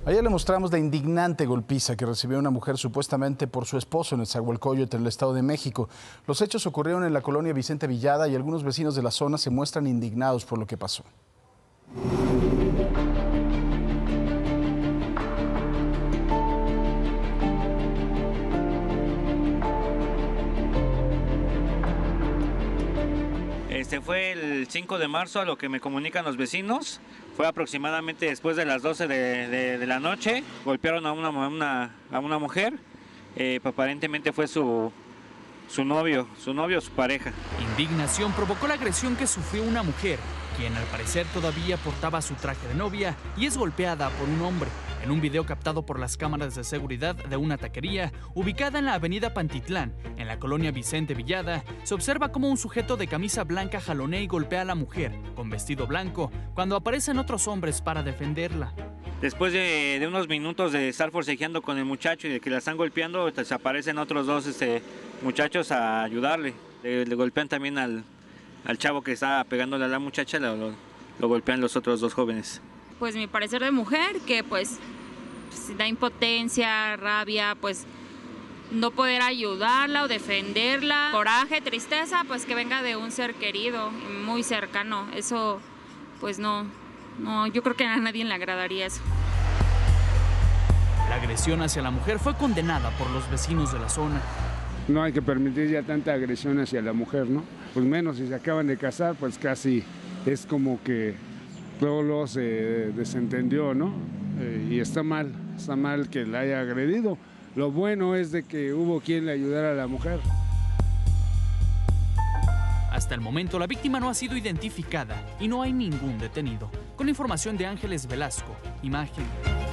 Ayer le mostramos la indignante golpiza que recibió una mujer supuestamente por su esposo en Nezahualcóyotl, en el Estado de México. Los hechos ocurrieron en la colonia Vicente Villada y algunos vecinos de la zona se muestran indignados por lo que pasó. Fue el 5 de marzo, a lo que me comunican los vecinos. Fue aproximadamente después de las 12 de la noche. Golpearon a una mujer. Aparentemente fue su novio, su pareja. Indignación provocó la agresión que sufrió una mujer, quien al parecer todavía portaba su traje de novia y es golpeada por un hombre. En un video captado por las cámaras de seguridad de una taquería ubicada en la avenida Pantitlán, en la colonia Vicente Villada, se observa cómo un sujeto de camisa blanca jalonea y golpea a la mujer, con vestido blanco, cuando aparecen otros hombres para defenderla. Después de unos minutos de estar forcejeando con el muchacho y de que la están golpeando, aparecen otros dos muchachos a ayudarle. Le golpean también al chavo que estaba pegándole a la muchacha, lo golpean los otros dos jóvenes. Pues mi parecer de mujer, que pues da impotencia, rabia, pues no poder ayudarla o defenderla. Coraje, tristeza, pues que venga de un ser querido, muy cercano. Eso, pues no, yo creo que a nadie le agradaría eso. La agresión hacia la mujer fue condenada por los vecinos de la zona. No hay que permitir ya tanta agresión hacia la mujer, ¿no? Pues menos si se acaban de casar, pues casi es como que luego se desentendió, ¿no? Y está mal que la haya agredido. Lo bueno es de que hubo quien le ayudara a la mujer. Hasta el momento, la víctima no ha sido identificada y no hay ningún detenido. Con información de Ángeles Velasco, Imagen.